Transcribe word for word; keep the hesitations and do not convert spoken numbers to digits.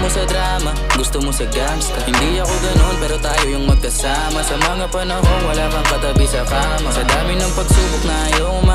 mo sa drama, gusto mo sa gangsta. Hindi ako ganun pero tayo yung magkasama. Sa mga panahon wala kang katabi sa kama. Sa dami ng pagsubok na ayaw